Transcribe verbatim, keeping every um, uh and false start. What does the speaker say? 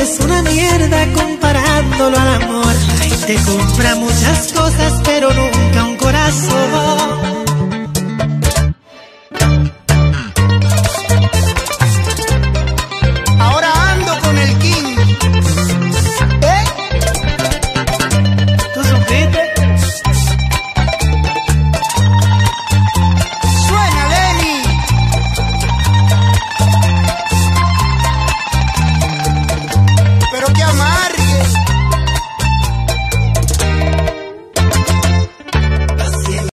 es una mierda comparándolo al amor. La gente compra muchas cosas, pero nunca un corazón.